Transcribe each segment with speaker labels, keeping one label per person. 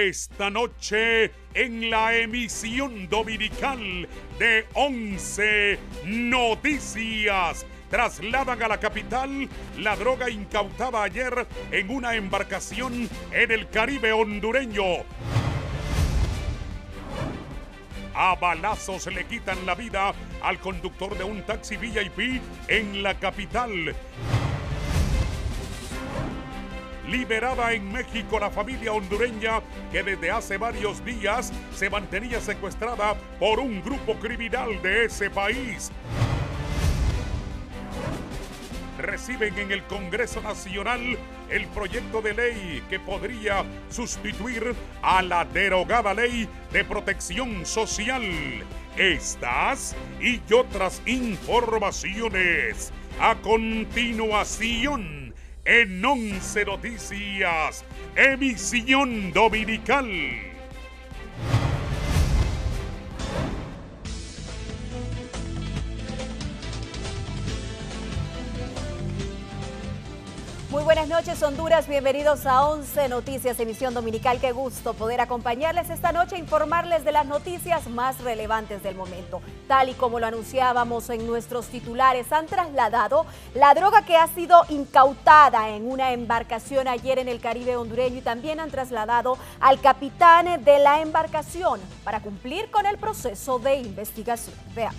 Speaker 1: Esta noche en la emisión dominical de 11 Noticias. Trasladan a la capital la droga incautada ayer en una embarcación en el Caribe hondureño. A balazos le quitan la vida al conductor de un taxi VIP en la capital. Liberada en México la familia hondureña que desde hace varios días se mantenía secuestrada por un grupo criminal de ese país. Reciben en el Congreso Nacional el proyecto de ley que podría sustituir a la derogada Ley de Protección Social. Estas y otras informaciones a continuación en 11 Noticias, emisión dominical.
Speaker 2: Muy buenas noches, Honduras. Bienvenidos a 11 Noticias, emisión dominical. Qué gusto poder acompañarles esta noche e informarles de las noticias más relevantes del momento. Tal y como lo anunciábamos en nuestros titulares, han trasladado la droga que ha sido incautada en una embarcación ayer en el Caribe hondureño y también han trasladado al capitán de la embarcación para cumplir con el proceso de investigación. Veamos.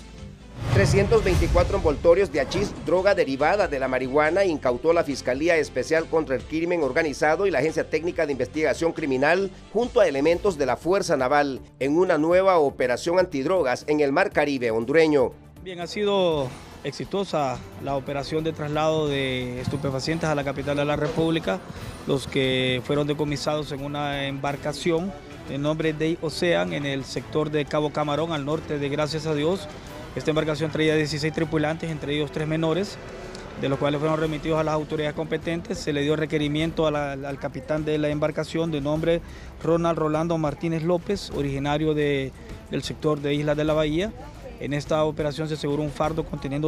Speaker 3: 324 envoltorios de hachís, droga derivada de la marihuana, incautó la Fiscalía Especial contra el Crimen Organizado y la Agencia Técnica de Investigación Criminal junto a elementos de la Fuerza Naval en una nueva operación antidrogas en el Mar Caribe hondureño.
Speaker 4: Bien, ha sido exitosa la operación de traslado de estupefacientes a la capital de la República, los que fueron decomisados en una embarcación de nombre Day Ocean en el sector de Cabo Camarón, al norte de Gracias a Dios. Esta embarcación traía 16 tripulantes, entre ellos 3 menores, de los cuales fueron remitidos a las autoridades competentes. Se le dio requerimiento al capitán de la embarcación de nombre Ronald Rolando Martínez López, originario del sector de Islas de la Bahía. En esta operación se aseguró un fardo conteniendo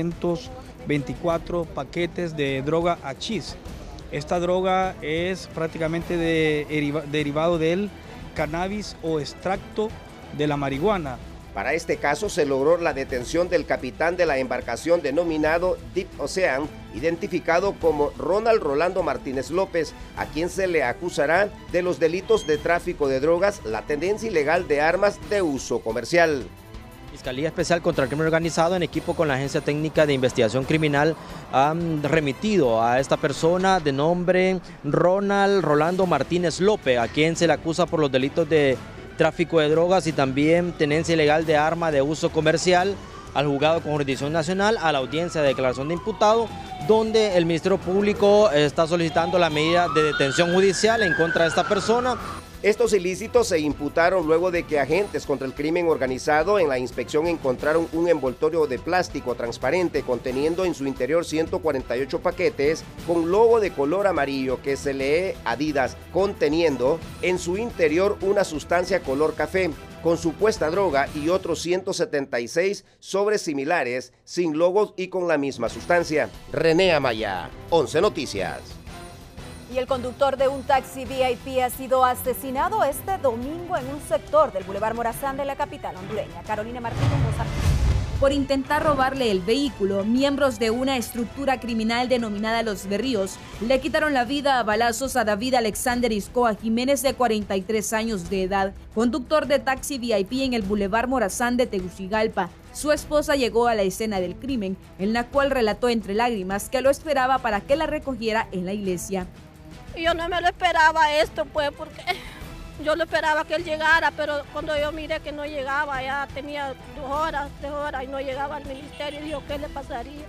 Speaker 4: 324 paquetes de droga hachís. Esta droga es prácticamente derivado del cannabis o extracto de la marihuana.
Speaker 3: Para este caso se logró la detención del capitán de la embarcación denominado Deep Ocean, identificado como Ronald Rolando Martínez López, a quien se le acusará de los delitos de tráfico de drogas, la tenencia ilegal de armas de uso comercial.
Speaker 5: Fiscalía Especial contra el Crimen Organizado, en equipo con la Agencia Técnica de Investigación Criminal, han remitido a esta persona de nombre Ronald Rolando Martínez López, a quien se le acusa por los delitos de tráfico de drogas y también tenencia ilegal de arma de uso comercial, al juzgado con jurisdicción nacional, a la audiencia de declaración de imputado, donde el Ministerio Público está solicitando la medida de detención judicial en contra de esta persona.
Speaker 3: Estos ilícitos se imputaron luego de que agentes contra el crimen organizado en la inspección encontraron un envoltorio de plástico transparente conteniendo en su interior 148 paquetes con logo de color amarillo que se lee Adidas, conteniendo en su interior una sustancia color café con supuesta droga y otros 176 sobres similares sin logos y con la misma sustancia. René Amaya, 11 Noticias.
Speaker 2: Y el conductor de un taxi VIP ha sido asesinado este domingo en un sector del Boulevard Morazán de la capital hondureña. Carolina Martínez nos amplía.
Speaker 6: Por intentar robarle el vehículo, miembros de una estructura criminal denominada Los Berríos le quitaron la vida a balazos a David Alexander Iscoa Jiménez, de 43 años de edad, conductor de taxi VIP en el Boulevard Morazán de Tegucigalpa. Su esposa llegó a la escena del crimen, en la cual relató entre lágrimas que lo esperaba para que la recogiera en la iglesia.
Speaker 7: Yo no me lo esperaba esto, pues, porque yo lo esperaba que él llegara, pero cuando yo miré que no llegaba, ya tenía 2 horas, 3 horas y no llegaba al ministerio, dijo, ¿qué le pasaría?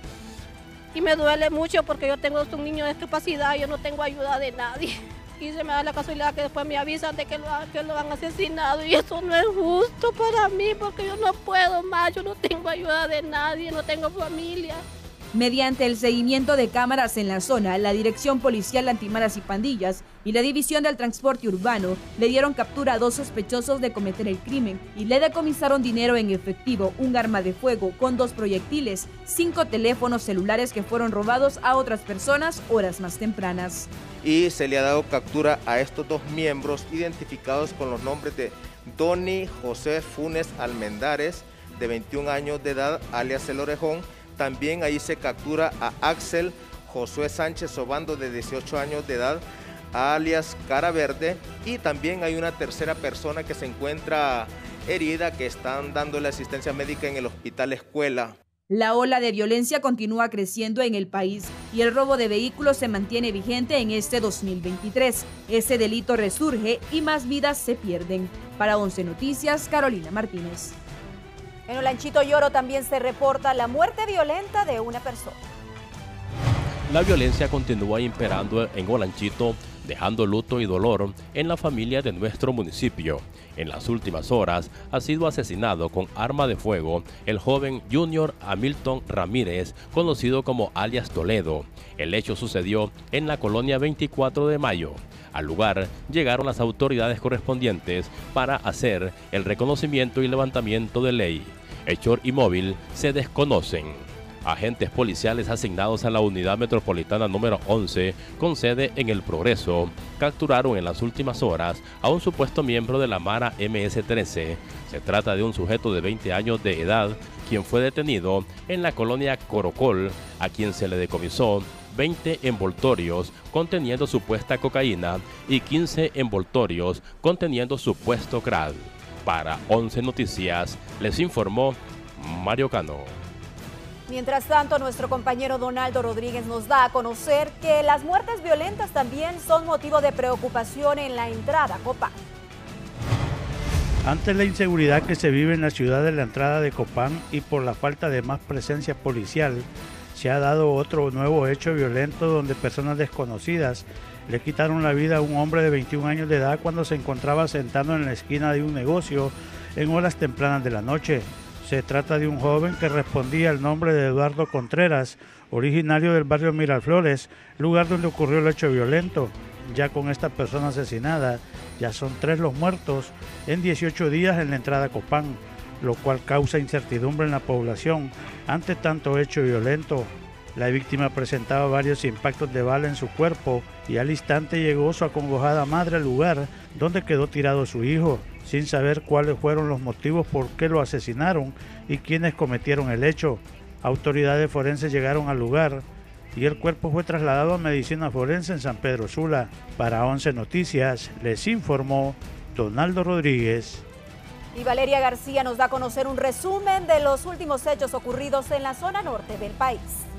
Speaker 7: Y me duele mucho porque yo tengo un niño de discapacidad y yo no tengo ayuda de nadie. Y se me da la casualidad que después me avisan de que lo han asesinado y eso no es justo para mí porque yo no puedo más, yo no tengo ayuda de nadie, no tengo familia.
Speaker 6: Mediante el seguimiento de cámaras en la zona, la Dirección Policial Antimaras y Pandillas y la División del Transporte Urbano le dieron captura a 2 sospechosos de cometer el crimen y le decomisaron dinero en efectivo, un arma de fuego con 2 proyectiles, 5 teléfonos celulares que fueron robados a otras personas horas más tempranas.
Speaker 8: Y se le ha dado captura a estos 2 miembros identificados con los nombres de Doni José Funes Almendares, de 21 años de edad, alias El Orejón. También ahí se captura a Axel Josué Sánchez Obando, de 18 años de edad, alias Cara Verde. Y también hay una tercera persona que se encuentra herida, que están dándole asistencia médica en el Hospital Escuela.
Speaker 6: La ola de violencia continúa creciendo en el país y el robo de vehículos se mantiene vigente en este 2023. Ese delito resurge y más vidas se pierden. Para 11 Noticias, Carolina Martínez.
Speaker 2: En Olanchito Lloro también se reporta la muerte violenta de una persona.
Speaker 9: La violencia continúa imperando en Olanchito, dejando luto y dolor en la familia de nuestro municipio. En las últimas horas ha sido asesinado con arma de fuego el joven Junior Hamilton Ramírez, conocido como alias Toledo. El hecho sucedió en la colonia 24 de Mayo. Al lugar llegaron las autoridades correspondientes para hacer el reconocimiento y levantamiento de ley. Hecho y móvil se desconocen. Agentes policiales asignados a la unidad metropolitana número 11, con sede en El Progreso, capturaron en las últimas horas a un supuesto miembro de la Mara MS-13. Se trata de un sujeto de 20 años de edad, quien fue detenido en la colonia Corocol, a quien se le decomisó 20 envoltorios conteniendo supuesta cocaína y 15 envoltorios conteniendo supuesto crack. Para 11 Noticias, les informó Mario Cano.
Speaker 2: Mientras tanto, nuestro compañero Donaldo Rodríguez nos da a conocer que las muertes violentas también son motivo de preocupación en la entrada a Copán.
Speaker 10: Ante la inseguridad que se vive en la ciudad de la entrada de Copán y por la falta de más presencia policial, se ha dado otro nuevo hecho violento donde personas desconocidas le quitaron la vida a un hombre de 21 años de edad cuando se encontraba sentado en la esquina de un negocio en horas tempranas de la noche. Se trata de un joven que respondía al nombre de Eduardo Contreras, originario del barrio Miraflores, lugar donde ocurrió el hecho violento. Ya con esta persona asesinada, ya son 3 los muertos en 18 días en la entrada a Copán, lo cual causa incertidumbre en la población ante tanto hecho violento. La víctima presentaba varios impactos de bala en su cuerpo y al instante llegó su acongojada madre al lugar donde quedó tirado su hijo, sin saber cuáles fueron los motivos por qué lo asesinaron y quiénes cometieron el hecho. Autoridades forenses llegaron al lugar y el cuerpo fue trasladado a medicina forense en San Pedro Sula. Para 11 Noticias les informó Donaldo Rodríguez.
Speaker 2: Y Valeria García nos da a conocer un resumen de los últimos hechos ocurridos en la zona norte del país.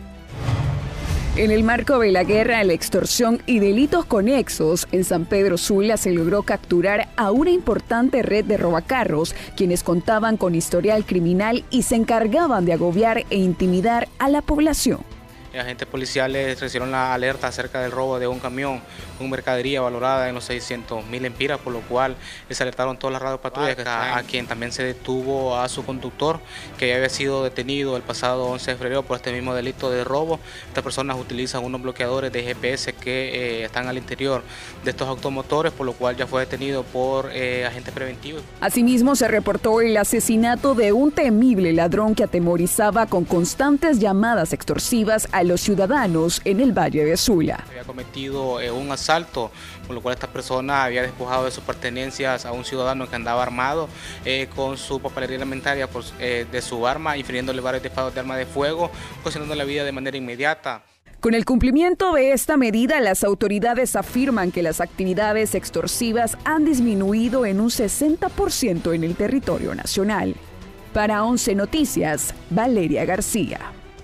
Speaker 11: En el marco de la guerra a la extorsión y delitos conexos, en San Pedro Sula se logró capturar a una importante red de robacarros, quienes contaban con historial criminal y se encargaban de agobiar e intimidar a la población.
Speaker 12: Agentes policiales recibieron la alerta acerca del robo de un camión con mercadería valorada en los 600.000 empiras, por lo cual les alertaron todas las radiopatrullas, a quien también se detuvo a su conductor, que ya había sido detenido el pasado 11 de febrero por este mismo delito de robo. Estas personas utilizan unos bloqueadores de GPS que están al interior de estos automotores, por lo cual ya fue detenido por agentes preventivos.
Speaker 11: Asimismo, se reportó el asesinato de un temible ladrón que atemorizaba con constantes llamadas extorsivas a los ciudadanos en el Valle de Sula.
Speaker 12: Había cometido un asalto, por lo cual esta persona había despojado de sus pertenencias a un ciudadano que andaba armado con su papelería alimentaria de su arma, infiriéndole varios disparos de arma de fuego, ocasionando la vida de manera inmediata.
Speaker 11: Con el cumplimiento de esta medida, las autoridades afirman que las actividades extorsivas han disminuido en un 60% en el territorio nacional. Para 11 Noticias, Valeria García.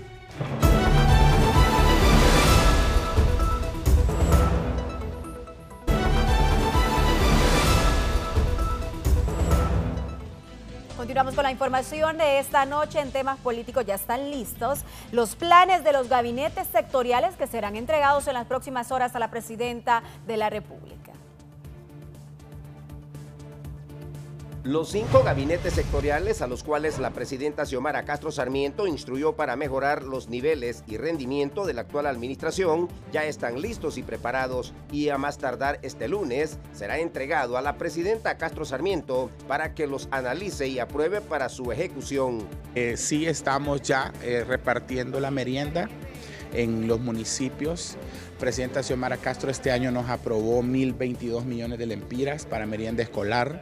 Speaker 2: Continuamos con la información de esta noche en temas políticos. Ya están listos los planes de los gabinetes sectoriales que serán entregados en las próximas horas a la presidenta de la República.
Speaker 3: Los 5 gabinetes sectoriales a los cuales la presidenta Xiomara Castro Sarmiento instruyó para mejorar los niveles y rendimiento de la actual administración ya están listos y preparados, y a más tardar este lunes será entregado a la presidenta Castro Sarmiento para que los analice y apruebe para su ejecución.
Speaker 13: Sí estamos ya repartiendo la merienda en los municipios. Presidenta Xiomara Castro este año nos aprobó 1.022 millones de lempiras para merienda escolar.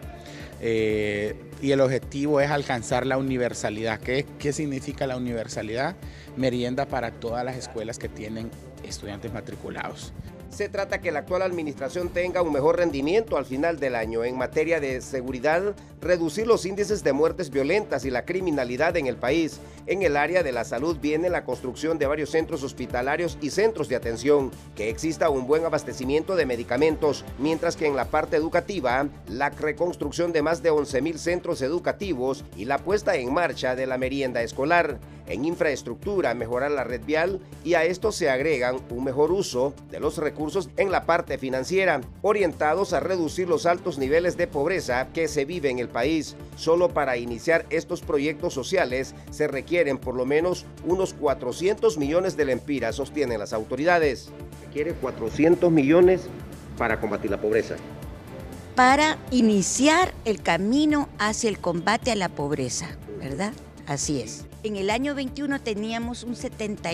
Speaker 13: Y el objetivo es alcanzar la universalidad. ¿Qué significa la universalidad? Merienda para todas las escuelas que tienen estudiantes matriculados.
Speaker 3: Se trata que la actual administración tenga un mejor rendimiento al final del año en materia de seguridad, reducir los índices de muertes violentas y la criminalidad en el país. En el área de la salud viene la construcción de varios centros hospitalarios y centros de atención, que exista un buen abastecimiento de medicamentos, mientras que en la parte educativa, la reconstrucción de más de 11.000 centros educativos y la puesta en marcha de la merienda escolar. En infraestructura, mejorar la red vial, y a esto se agregan un mejor uso de los recursos en la parte financiera, orientados a reducir los altos niveles de pobreza que se vive en el país. Solo para iniciar estos proyectos sociales se requieren por lo menos unos 400 millones de lempiras, sostienen las autoridades. Se requiere 400 millones para combatir la pobreza.
Speaker 14: Para iniciar el camino hacia el combate a la pobreza, ¿verdad? Así es. En el año 21 teníamos un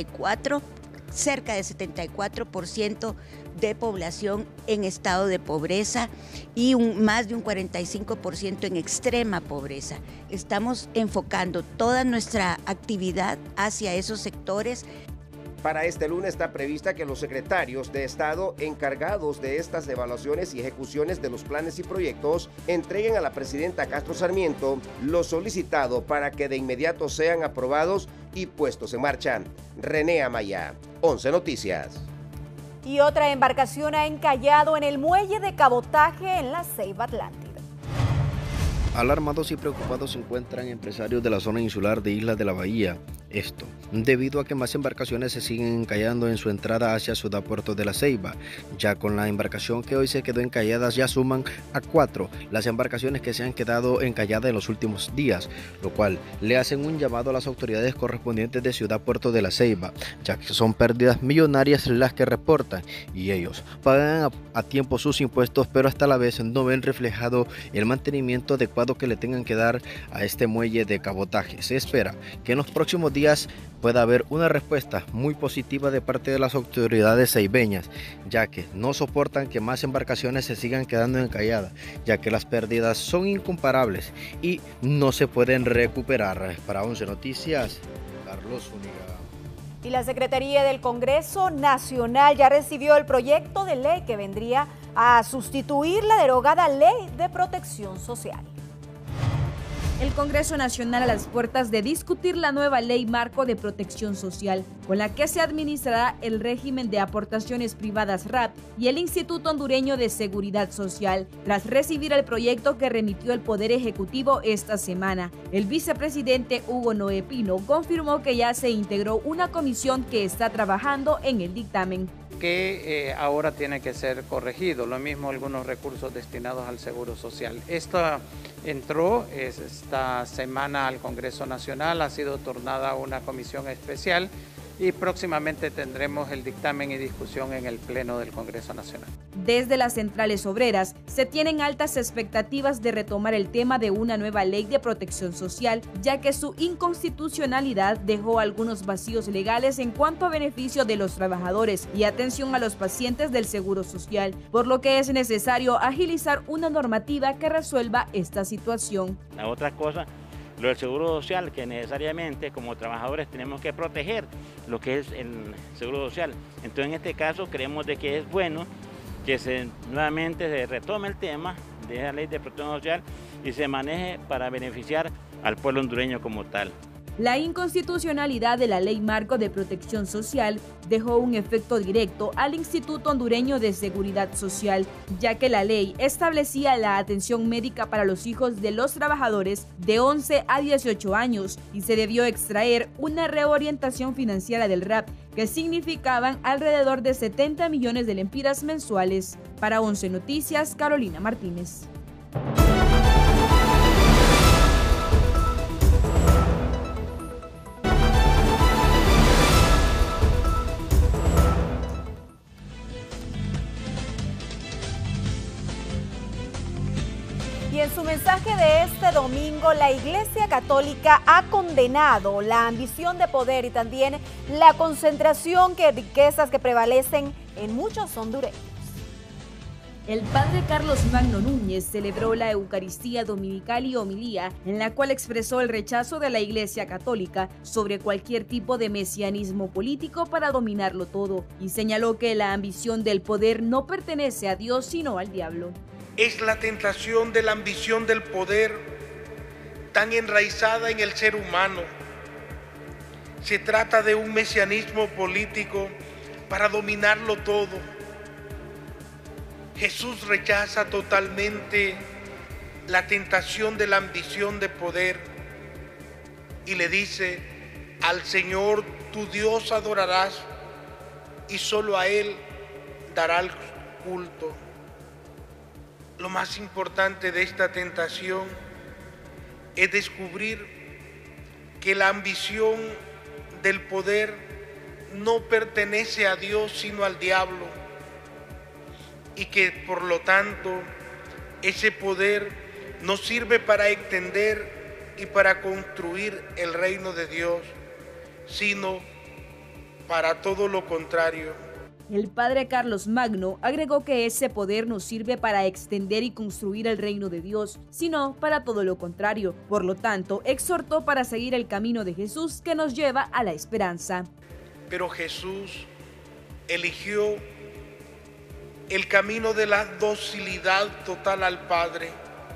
Speaker 14: cerca de 74% de población en estado de pobreza y más de un 45% en extrema pobreza. Estamos enfocando toda nuestra actividad hacia esos sectores.
Speaker 3: Para este lunes está prevista que los secretarios de Estado encargados de estas evaluaciones y ejecuciones de los planes y proyectos entreguen a la presidenta Castro Sarmiento lo solicitado para que de inmediato sean aprobados y puestos en marcha. René Amaya, 11 Noticias.
Speaker 2: Y otra embarcación ha encallado en el muelle de cabotaje en la Ceiba Atlántida.
Speaker 15: Alarmados y preocupados se encuentran empresarios de la zona insular de Islas de la Bahía. Esto debido a que más embarcaciones se siguen encallando en su entrada hacia Ciudad Puerto de la Ceiba. Ya con la embarcación que hoy se quedó encallada ya suman a 4 las embarcaciones que se han quedado encalladas en los últimos días, lo cual le hacen un llamado a las autoridades correspondientes de Ciudad Puerto de la Ceiba, ya que son pérdidas millonarias las que reportan y ellos pagan a tiempo sus impuestos, pero hasta la vez no ven reflejado el mantenimiento adecuado que le tengan que dar a este muelle de cabotaje. Se espera que en los próximos días pueda haber una respuesta muy positiva de parte de las autoridades ceibeñas, ya que no soportan que más embarcaciones se sigan quedando encalladas, ya que las pérdidas son incomparables y no se pueden recuperar. Para 11 Noticias, Carlos Zúñiga.
Speaker 2: Y la Secretaría del Congreso Nacional ya recibió el proyecto de ley que vendría a sustituir la derogada Ley de Protección Social.
Speaker 6: El Congreso Nacional a las puertas de discutir la nueva Ley Marco de Protección Social, con la que se administrará el régimen de aportaciones privadas RAP y el Instituto Hondureño de Seguridad Social, tras recibir el proyecto que remitió el Poder Ejecutivo esta semana. El vicepresidente Hugo Noé Pino confirmó que ya se integró una comisión que está trabajando en el dictamen.
Speaker 16: Que ahora tiene que ser corregido, lo mismo algunos recursos destinados al Seguro Social. Esto entró esta semana al Congreso Nacional, ha sido tornada a una comisión especial y próximamente tendremos el dictamen y discusión en el Pleno del Congreso Nacional.
Speaker 6: Desde las centrales obreras se tienen altas expectativas de retomar el tema de una nueva ley de protección social, ya que su inconstitucionalidad dejó algunos vacíos legales en cuanto a beneficio de los trabajadores y atención a los pacientes del Seguro Social, por lo que es necesario agilizar una normativa que resuelva esta situación.
Speaker 17: La otra cosa, lo del Seguro Social, que necesariamente como trabajadores tenemos que proteger lo que es el Seguro Social. Entonces en este caso creemos de que es bueno que nuevamente se retome el tema de la Ley de Protección Social y se maneje para beneficiar al pueblo hondureño como tal.
Speaker 6: La inconstitucionalidad de la Ley Marco de Protección Social dejó un efecto directo al Instituto Hondureño de Seguridad Social, ya que la ley establecía la atención médica para los hijos de los trabajadores de 11 a 18 años y se debió extraer una reorientación financiera del RAP que significaban alrededor de 70 millones de lempiras mensuales. Para 11 Noticias, Carolina Martínez.
Speaker 2: Y en su mensaje de este domingo, la Iglesia Católica ha condenado la ambición de poder y también la concentración de riquezas que prevalecen en muchos hondureños.
Speaker 6: El padre Carlos Magno Núñez celebró la Eucaristía Dominical y homilía, en la cual expresó el rechazo de la Iglesia Católica sobre cualquier tipo de mesianismo político para dominarlo todo, y señaló que la ambición del poder no pertenece a Dios sino al diablo.
Speaker 18: Es la tentación de la ambición del poder tan enraizada en el ser humano. Se trata de un mesianismo político para dominarlo todo. Jesús rechaza totalmente la tentación de la ambición de poder y le dice: al Señor tu Dios adorarás y solo a Él darás culto. Lo más importante de esta tentación es descubrir que la ambición del poder no pertenece a Dios sino al diablo, y que por lo tanto ese poder no sirve para extender y para construir el reino de Dios, sino para todo lo contrario.
Speaker 6: El padre Carlos Magno agregó que ese poder no sirve para extender y construir el reino de Dios, sino para todo lo contrario. Por lo tanto, exhortó para seguir el camino de Jesús que nos lleva a la esperanza.
Speaker 18: Pero Jesús eligió el camino de la docilidad total al Padre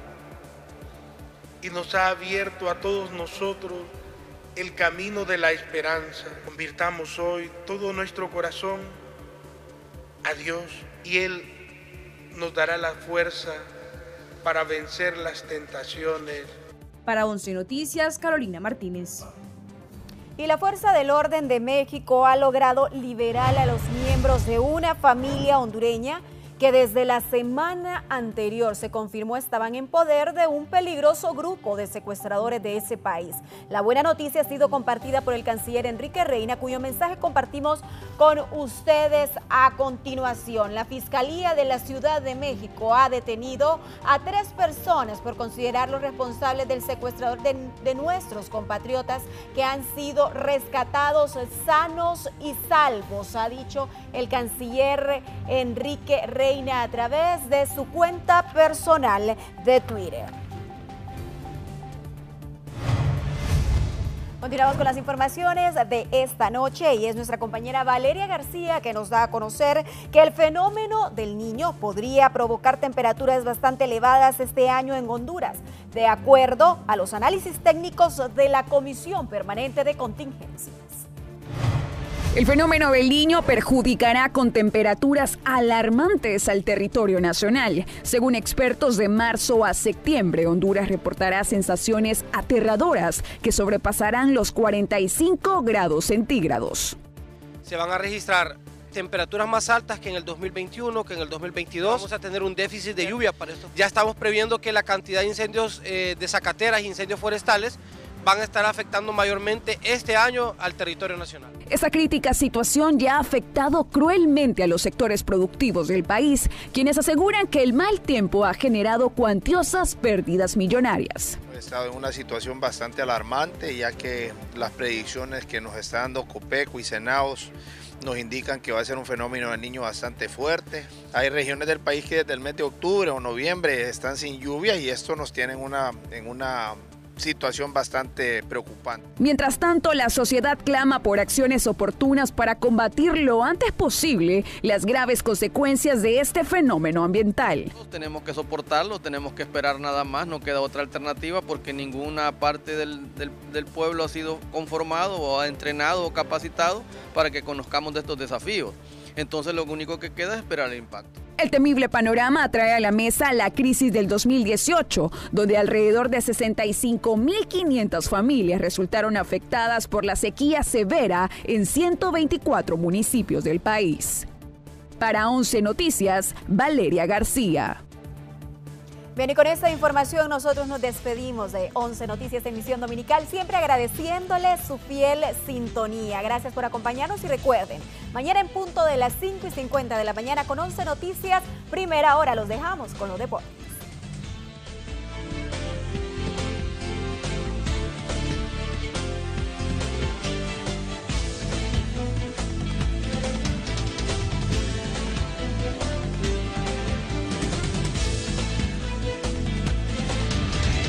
Speaker 18: y nos ha abierto a todos nosotros el camino de la esperanza. Convirtamos hoy todo nuestro corazón a Dios y Él nos dará la fuerza para vencer las tentaciones.
Speaker 6: Para 11 Noticias, Carolina Martínez.
Speaker 2: Y la Fuerza del Orden de México ha logrado liberar a los miembros de una familia hondureña que desde la semana anterior se confirmó estaban en poder de un peligroso grupo de secuestradores de ese país. La buena noticia ha sido compartida por el canciller Enrique Reina, cuyo mensaje compartimos con ustedes a continuación. La Fiscalía de la Ciudad de México ha detenido a 3 personas por considerarlos responsables del secuestrador de nuestros compatriotas que han sido rescatados sanos y salvos, ha dicho el canciller Enrique Reina a través de su cuenta personal de Twitter. Continuamos con las informaciones de esta noche y es nuestra compañera Valeria García que nos da a conocer que el fenómeno del Niño podría provocar temperaturas bastante elevadas este año en Honduras, de acuerdo a los análisis técnicos de la Comisión Permanente de Contingencias.
Speaker 11: El fenómeno del Niño perjudicará con temperaturas alarmantes al territorio nacional. Según expertos, de marzo a septiembre, Honduras reportará sensaciones aterradoras que sobrepasarán los 45 grados centígrados.
Speaker 19: Se van a registrar temperaturas más altas que en el 2021, que en el 2022. Vamos a tener un déficit de lluvia para esto. Ya estamos previendo que la cantidad de incendios de zacateras e incendios forestales van a estar afectando mayormente este año al territorio nacional.
Speaker 11: Esta crítica situación ya ha afectado cruelmente a los sectores productivos del país, quienes aseguran que el mal tiempo ha generado cuantiosas pérdidas millonarias.
Speaker 20: Hemos estado en una situación bastante alarmante, ya que las predicciones que nos está dando Copeco y Senaos nos indican que va a ser un fenómeno del Niño bastante fuerte. Hay regiones del país que desde el mes de octubre o noviembre están sin lluvia y esto nos tiene en una situación bastante preocupante.
Speaker 11: Mientras tanto, la sociedad clama por acciones oportunas para combatir lo antes posible las graves consecuencias de este fenómeno ambiental.
Speaker 21: Tenemos que soportarlo, tenemos que esperar nada más, no queda otra alternativa porque ninguna parte del pueblo ha sido conformado o ha entrenado o capacitado para que conozcamos de estos desafíos. Entonces lo único que queda es esperar el impacto.
Speaker 11: El temible panorama trae a la mesa la crisis del 2018, donde alrededor de 65.500 familias resultaron afectadas por la sequía severa en 124 municipios del país. Para 11 Noticias, Valeria García.
Speaker 2: Bien, y con esta información nosotros nos despedimos de 11 Noticias, emisión dominical, siempre agradeciéndoles su fiel sintonía. Gracias por acompañarnos y recuerden, mañana en punto de las 5:50 de la mañana con 11 Noticias, primera hora, los dejamos con los deportes.